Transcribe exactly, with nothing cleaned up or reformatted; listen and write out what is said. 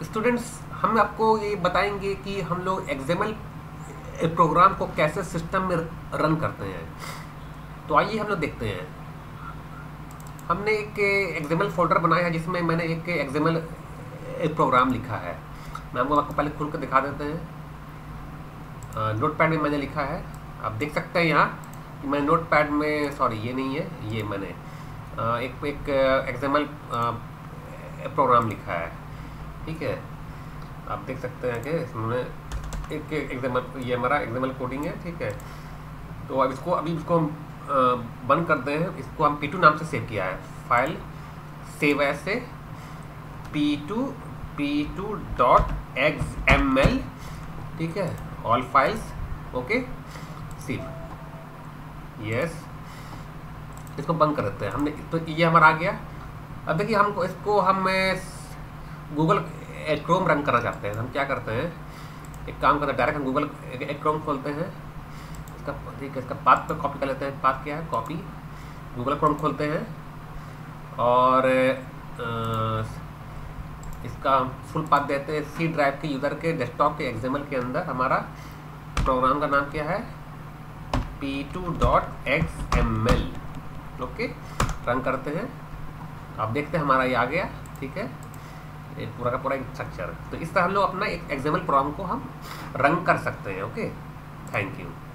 Students हम आपको ये बताएंगे कि हम लोग एक्सएमएल प्रोग्राम को कैसे सिस्टम में रन करते हैं। तो आइए हम लोग देखते हैं। हमने एक एक्सएमएल फोल्डर बनाया है जिसमें मैंने एक एक्सएमएल प्रोग्राम लिखा है। मैं हमको आपको पहले खोल कर दिखा देते हैं। नोटपैड में मैंने लिखा है, आप देख सकते हैं यहाँ कि मैं नोटपैड में, सॉरी ये नहीं है, ये मैंने आ, एक एक एक्सएमएल प्रोग्राम लिखा है। ठीक है, आप देख सकते हैं कि इसमें एक एक्सएमएल, ये हमारा एक्सएमएल कोडिंग है। ठीक है, तो अब इसको अभी इसको हम बंद करते हैं। इसको हम पी टू नाम से सेव किया है, फाइल सेव एज से P two P two dot X M L. ठीक है, all files okay save, yes. इसको बंद कर देते हैं हमने, तो ये हमारा आ गया। अब देखिए हमको इसको हम गूगल क्रोम रन करना चाहते हैं। हम क्या करते हैं, एक काम करते हैं, डायरेक्ट हम गूगल एक क्रोम खोलते हैं। इसका ठीक है, इसका पाथ पे कॉपी कर लेते हैं। पाथ क्या है, कॉपी। गूगल क्रोम खोलते हैं और आ, इसका फुल पाथ देते हैं सी ड्राइव के यूज़र के डेस्कटॉप के एक्सएमएल के अंदर। हमारा प्रोग्राम का नाम क्या है, P two dot X M L. Okay, run करते हैं। आप देखते हैं हमारा ये आ गया। ठीक है, ये पूरा का पूरा एक स्ट्रक्चर। तो इस तरह हम लोग अपना एक एक्सएमएल प्रोग्राम को हम रन कर सकते हैं। Okay, thank you.